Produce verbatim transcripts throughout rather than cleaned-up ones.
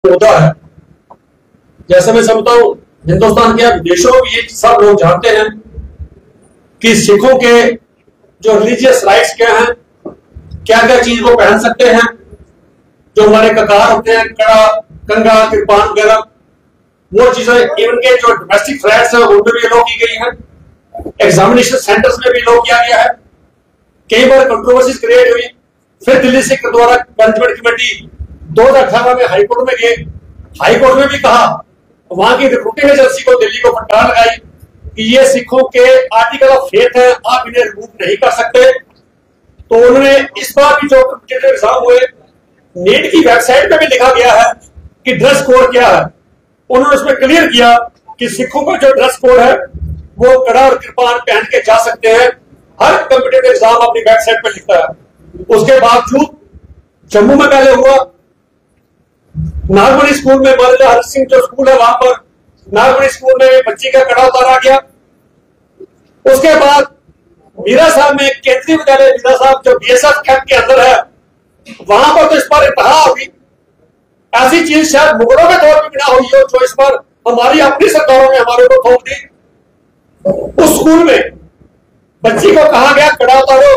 होता है। जैसे मैं समझता हूं हिंदुस्तान के विदेशों में ये सब लोग जानते हैं कि सिखों के जो रिलीजियस राइट्स क्या हैं, क्या क्या चीज वो पहन सकते हैं, जो हमारे ककार होते हैं, कड़ा, कंगा, कृपान वगैरह, वो चीजें इवन के जो डोमेस्टिक फ्लैट्स हैं उनमें भी अलाउ की गई है, एग्जामिनेशन सेंटर्स में भी अलाउ किया गया है। कई बार कंट्रोवर्सीज क्रिएट हुई, फिर दिल्ली सिख द्वारा मैनेजमेंट कमेटी दो हजार अठारह में हाईकोर्ट में गए, हाईकोर्ट में भी कहा, वहां की रिक्रूटिंग एजेंसी को दिल्ली को फटकार लगाई कि ये सिखों के आर्टिकल ऑफ फेथ है, आप इन्हें रिमूव नहीं कर सकते। तो उन्होंने इस बार भी जो कॉम्पिटिटिव एग्जाम हुए, नीट की वेबसाइट पे भी लिखा गया है कि ड्रेस कोड क्या है। उन्होंने उसमें क्लियर किया कि सिखों का जो ड्रेस कोड है वो कड़ा और कृपान पहन के जा सकते हैं, हर कॉम्पिटिटिव एग्जाम अपनी वेबसाइट पे लिखता है। उसके बावजूद जम्मू में पहले हुआ, नागमणि स्कूल में मरजा हर सिंह जो स्कूल है वहां पर नागमणि स्कूल में बच्ची का कड़ा उतारा गया। उसके बाद मीरा साहब में केंद्रीय विद्यालय मीरा साहब जो बीएसएफ कैंप के अंदर है, वहां पर तो इस पर इंतहा होगी। ऐसी चीज शायद मुगलों के दौर में भी ना हुई हो जो इस पर हमारी अपनी सरकारों ने हमारे को थोप दी। उस स्कूल में बच्ची को कहा गया कड़ा उतारो,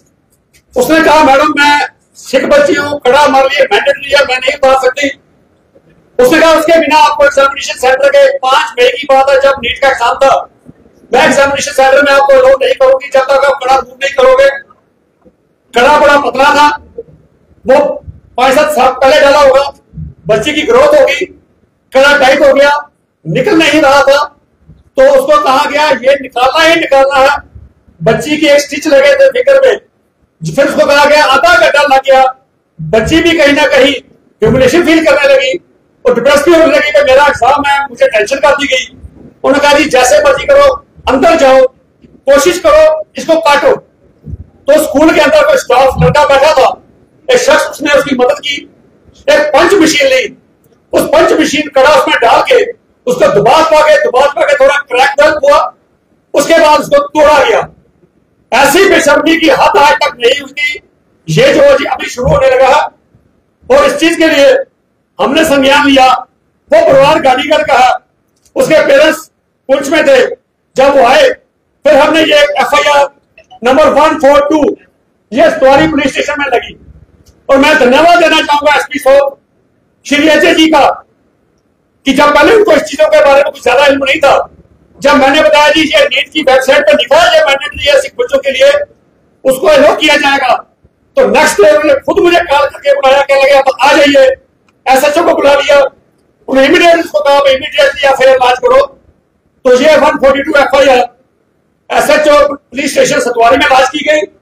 उसने कहा मैडम मैं सिख बच्ची हूं, कड़ा मार लिए, मैंडेटरी है, मैं नहीं उतार सकती। उसने कहा उसके बिना आपको एग्जामिनेशन सेंटर के पांच मई की बात है जब नीट का एग्जाम था, मैं एग्जामिनेशन सेंटर में आपको अलाउ नहीं करूंगी जब तक आप कड़ा रिमूव नहीं करोगे। कड़ा बड़ा पतला था, वो पांच सात साल पहले डाला होगा, बच्ची की ग्रोथ होगी, कड़ा टाइट हो गया, निकल नहीं रहा था, तो उसको कहा गया ये निकालना ही निकालना है। बच्ची की एक स्टिच लगे थे फिगर में, फिर उसको कहा गया आधा घंटा लग गया, बच्ची भी कहीं ना कहीं ह्यूमिलेशन फील करने लगी और डिप्रेस भी होने लगी कि मेरा एग्जाम है, मुझे टेंशन कर दी गई। उन्होंने कहा जी जैसे मर्जी करो, अंदर जाओ, कोशिश करो, इसको काटो। तो स्कूल के अंदर कोई स्टाफ लड़का बैठा था, एक शख्स, उसने उसकी मदद की, एक पंच मशीन ली, उस पंच मशीन कड़ा उसमें डाल के उसको दुबा पाके दुबा पाके थोड़ा क्रैक डेवलप हुआ, उसके बाद उसको तोड़ा गया। ऐसी बेशर्मी की हद आज तक नहीं हुई थी, ये जो अभी शुरू होने लगा है। और इस चीज के लिए हमने संज्ञान लिया। वो परिवार गाड़ीगर का है, उसके पेरेंट्स पुंछ में थे, जब वो आए फिर हमने ये F I R number one four two ये सतवारी पुलिस स्टेशन में लगी। और मैं धन्यवाद देना चाहूंगा एसपी साहब श्री अजय जी का कि जब पहले उनको इस चीजों के बारे में कुछ ज्यादा इल्म नहीं था, जब मैंने बताया जी ये नीट की वेबसाइट पर लिखा है ये मैंडेटरी है सिख बच्चों के लिए, उसको अलाउ किया जाएगा, तो नेक्स्ट डे उन्होंने खुद मुझे कॉल करके बुलाया, क्या लगे आप आ जाइए, एसएचओ को बुला लिया, उन्हें इमीडिएट उसको कहा immediately F I R launch करो। तो ये one forty two F I R SHO police station Satwari में लॉन्च की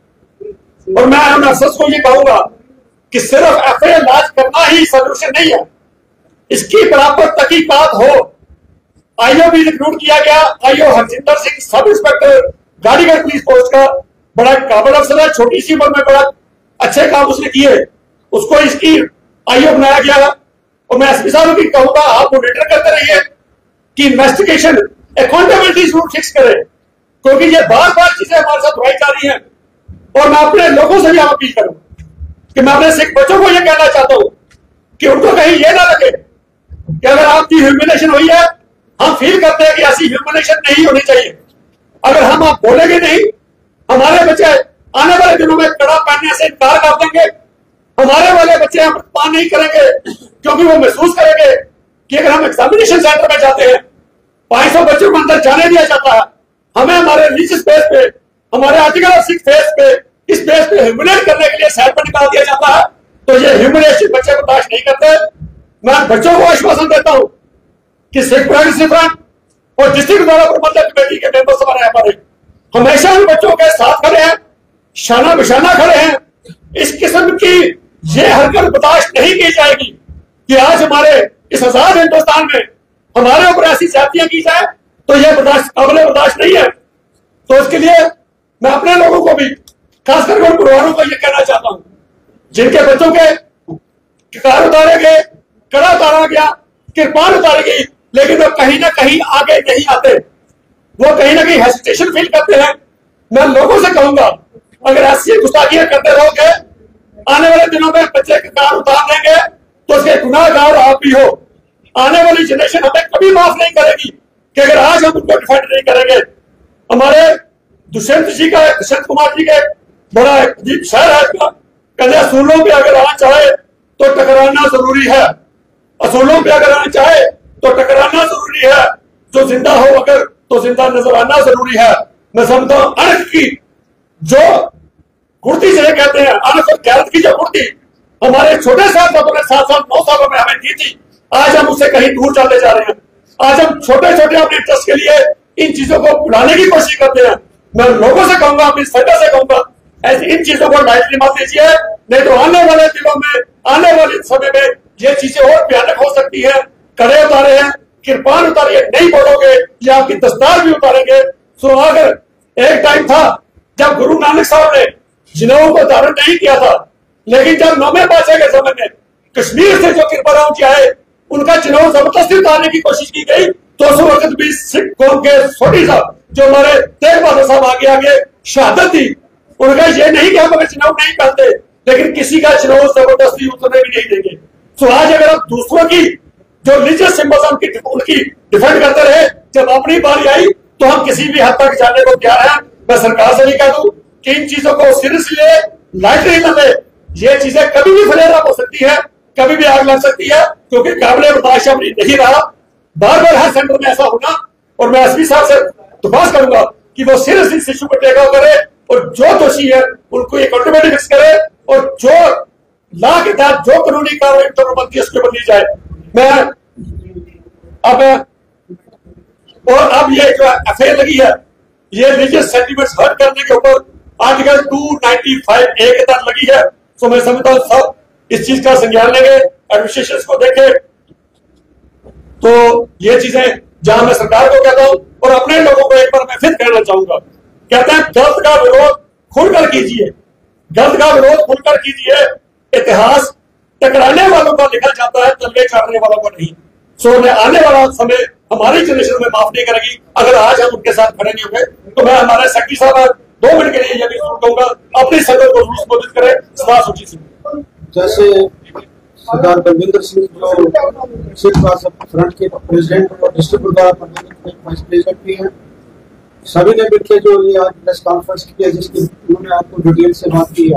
गई। और मैं उन अफसर्स को ये कहूंगा कि सिर्फ एफ आई आर लॉन्च करना ही सोल्यूशन नहीं है, इसकी बराबर तहकीकात हो। आईओ भी रिक्रूट किया गया, IO Harjinder Singh sub inspector Gadigarh police post का बड़ा काबिल अफसर है, छोटी सी उम्र में बड़ा अच्छे काम उसने किए, उसको इसकी आईओ बनाया गया। और मैं एसपी साहब की कहूंगा आप मॉनिटर करते रहिए कि इन्वेस्टिगेशन अकाउंटेबिलिटी जरूर फिक्स करें, क्योंकि ये बार बार चीजें हमारे साथ हुई जा रही हैं। और मैं अपने लोगों से भी आप अपील करूं कि मैं अपने सिख बच्चों को यह कहना चाहता हूं कि उनको कहीं यह ना लगे कि अगर आपकी ह्यूमिलेशन हुई है, हम फील करते हैं कि ऐसी ह्यूमिलेशन नहीं होनी चाहिए। अगर हम आप बोलेंगे नहीं, हमारे बच्चे आने वाले दिनों में कड़ा पहनने से इनकार कर देंगे, हमारे वाले बच्चे अमृतपान नहीं करेंगे, क्योंकि वो महसूस करेंगे कि अगर हम एग्जामिनेशन सेंटर में जाते हैं, पांच सौ बच्चों को अंदर जाने दिया जाता है, हमें हमारे रिलीजियस बेस पे, हमारे आर्टिकल ऑफ सिख बेस पे, इस बेस पे ह्यूमिलेट करने के लिए साइड पर निकाल दिया जाता है, तो ये ह्यूमिलेशन बच्चे बर्दाश्त नहीं करते। मैं बच्चों को आश्वासन देता हूं कि सिख प्राइवेसी फ्रंट और डिस्ट्रिक्ट द्वारा प्रबंधक कमेटी के मेंबर्स हमारे हमारे हमेशा उन बच्चों के साथ खड़े हैं, शाना बिशाना खड़े हैं। इस किस्म की ये हरकत बर्दाश्त नहीं की जाएगी कि आज हमारे इस आजाद हिंदुस्तान में हमारे ऊपर ऐसी ज्यादतियां की जाए, तो यह बर्दाश्त काबिल बर्दाश्त नहीं है। तो इसके लिए मैं अपने लोगों को भी, खासकर उन परिवारों को यह कहना चाहता हूं जिनके बच्चों के कार उतारे गए, कड़ा उतारा गया, कृपान उतारी गई, लेकिन वो कहीं ना कहीं आगे नहीं आते, वो कहीं ना कहीं हेसिटेशन फील करते हैं। मैं लोगों से कहूंगा अगर ऐसी गुस्ताखियां करते रहोगे, आने वाले दिनों में बच्चे के कार उतार देंगे तो उसके गुनाहगार आप भी हो। आने वाली जनरेशन हमें कभी माफ नहीं करेगी कि अगर आज हम उनको डिफेंड नहीं करेंगे। हमारे दुष्यंत जी का दुष्यंत कुमार जी का बड़ा अजीब शहर है इसका, कहते असूलों पे अगर आना चाहे तो टकराना जरूरी है, असूलों पे अगर आना चाहे तो टकराना जरूरी है, जो जिंदा हो अगर तो जिंदा नजर आना जरूरी है। मैं समझता हूं अनख की जो कुर्ती जिसे कहते हैं, अनख और गैरत की जो कुर्ती हमारे छोटे साहब ने सात साल नौ सालों में हमें दी थी, आज हम उससे कहीं दूर चलते जा रहे हैं। आज हम छोटे छोटे अपने इंटरेस्ट के लिए इन चीजों को भुलाने की कोशिश करते हैं। मैं लोगों से कहूंगा, अपनी संगत से कहूंगा, ऐसी इन चीजों को लाइटली मत लीजिए, नहीं तो आने वाले दिनों में, आने वाले समय में ये चीजें और भयानक हो सकती है। कड़े उतारे हैं, किरपान उतारिए, नहीं बोलोगे या आपकी दस्तार भी उतारेंगे। सो अगर एक टाइम था जब गुरु नानक साहब ने जिनेऊ को धारण नहीं किया था, लेकिन जब नौवे पातशाह के समय में कश्मीर से जो कृपा राम जी आए, उनका जिनेऊ जबरदस्ती उतारने की कोशिश की गई, तो उस वक्त भी सिख कौम के सोढ़ी साहब जो हमारे तेग बहादुर साहब आगे आगे शहादत दी। उनका ये नहीं कि हम अगर जिनेऊ नहीं पहनते, लेकिन किसी का जिनेऊ जबरदस्ती उतरने भी नहीं देंगे। तो आज अगर आप दूसरों की जो रिलीजियस सिंबल्स उनकी उनकी डिफेंड करते रहे, जब अपनी बारी आई तो हम किसी भी हद तक जाने को तैयार हैं। मैं सरकार से भी कह दूं कि इन चीजों को सीरियसली ले, लाइटली न ले। ये चीजें कभी भी फ्लेयर अप हो सकती है, कभी भी आग लग सकती है, क्योंकि काबिल बर्दाश्त नहीं रहा बार बार हर सेंटर में ऐसा होना। और मैं एसपी साहब से दरख्वास्त करूंगा कि वो सीरियसली इस इशू को टेक अप करे और जो दोषी है उनको अकाउंटेबिलिटी फिक्स करे, और जो लॉ के तहत जो कानूनी कार्रवाई बनती है उसके ऊपर ली जाए। मैं अब और अब ये जो एफ आई आर लगी है, ये रिलीजियस सेंटिमेंट्स हर्ट करने के ऊपर आर्टिकल दो सौ पचानवे ए के तहत लगी है। तो मैं समझता हूं सब इस चीज का संज्ञान लेंगे, एडमिनिस्ट्रेशन को देखे। तो ये चीजें जहां मैं सरकार को कहता हूं और अपने लोगों को एक बार मैं फिर कहना चाहूंगा, कहते हैं गलत का विरोध खुलकर कीजिए, गलत का विरोध खुलकर कीजिए। इतिहास टकराने वालों का लिखा जाता है, तलवे चाटने वालों को नहीं। सो आने वाला समय हमारी जनरेशन में माफ नहीं करेगी अगर आज हम उनके साथ खड़े नहीं होंगे। तो मैं हमारे सेक्रेटरी साहब दो मिनट के लिए यह भी कहूंगा, अपनी संगत को संबोधित करें सभा सूची से। जैसे सरदार बलविंदर सिंह जो सिख फ्रंट के प्रेसिडेंट और डिस्ट्रिक्ट गुरुद्वारा वाइस प्रेसिडेंट भी हैं, सभी ने मिलकर जो ये आज प्रेस कॉन्फ्रेंस की है, जिसकी उन्होंने आपको डिटेल से बात की है।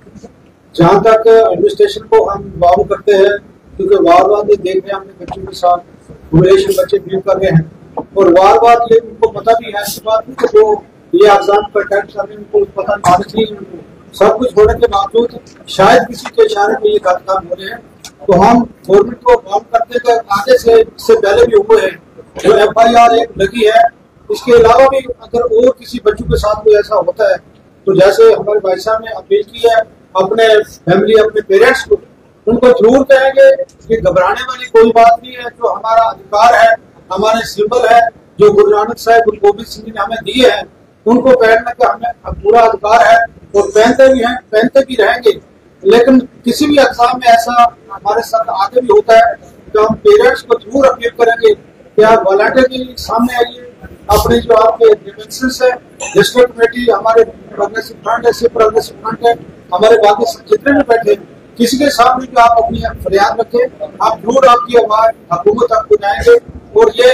जहाँ तक एडमिनिस्ट्रेशन को हम वार्न करते हैं, क्योंकि बार बार ये देख रहे हैं अपने बच्चों के साथ रिलेशन बच्चे फील कर रहे हैं, और बार बार ये उनको पता भी है इस बात की, जो ये एग्जाम पर अटेम्प्ट कर रहे हैं उनको पता नॉलेज नहीं, उनको सब कुछ होने के बावजूद शायद किसी के इशारे में ये गलत काम हो रहे हैं। तो हम गवर्नमेंट को वार्न करते हैं, आगे से इससे पहले भी हुए हैं जो एफ आई आर एक लगी है, इसके अलावा भी अगर और किसी बच्चों के साथ कोई ऐसा होता है, तो जैसे हमारे भाई साहब ने अपील की है अपने फैमिली अपने पेरेंट्स को, उनको जरूर कहेंगे कि घबराने वाली कोई बात नहीं है, जो हमारा अधिकार है, हमारे सिंबल है जो गुरु नानक साहब गुरु गोबिंद सिंह ने हमें दिए हैं, उनको पहनने का हमें पूरा अधिकार है और पहनते भी हैं, पहनते भी रहेंगे। लेकिन किसी भी एग्जाम में ऐसा हमारे साथ आगे भी होता है, तो हम पेरेंट्स को जरूर अपील करेंगे कि आप वॉलंटियरली सामने आइए, अपने जो आपके ग्रीवेंसेस है, डिस्ट्रिक्ट कमेटी, हमारे प्रोग्रेसिव फ्रंट है, सिर्फ प्रोग्रेसिव फ्रंट है, हमारे बाकी जितने भी बैठे, किसी के सामने जो आप अपनी फरियाद रखें, आप जरूर आपकी आवाज हुकूमत तक पहुंचाएंगे। और ये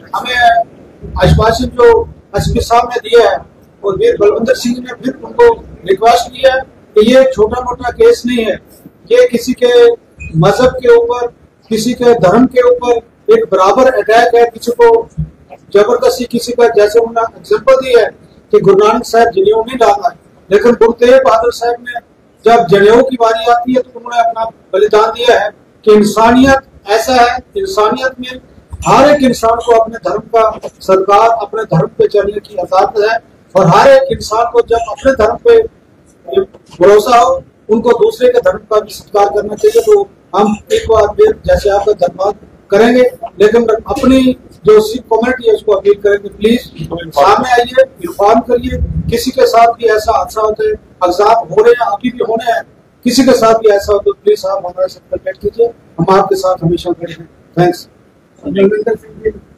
हमें आश्वासन जो एसपी साहब ने दिया है और वीर बलविंदर सिंह ने फिर उनको रिक्वेस्ट किया है कि ये छोटा मोटा केस नहीं है, ये किसी के मजहब के ऊपर, किसी के धर्म के ऊपर एक बराबर अटैक है, किसी को जबरदस्ती किसी का, जैसे उन्होंने एग्जाम्पल दी है कि गुरु नानक साहब जनेऊ नहीं डालना है, लेकिन गुरु तेग बहादुर साहब ने जब जनेऊ की बारी आती है तो उन्होंने अपना बलिदान दिया है कि इंसानियत ऐसा है, इंसानियत में हर एक इंसान को अपने धर्म का सरकार अपने धर्म पे चलने की आजादी है, और हर एक इंसान को जब अपने धर्म पे भरोसा हो उनको दूसरे के धर्म का भी सत्कार करना चाहिए। तो हम एक बार फिर जैसे आपका धन्यवाद करेंगे, लेकिन अपनी जो सिख कम्युनिटी है उसको अपील करेंगे, प्लीज सामने आइए, इन्फॉर्म करिए। किसी के साथ भी ऐसा हादसा होता है, एग्जाम हो रहे हैं, अभी भी होने हैं, किसी के साथ भी ऐसा हो तो प्लीज आप हमारे साथ कॉन्टेक्ट कीजिए, हम आपके साथ हमेशा खड़े हैं। थैंक्स।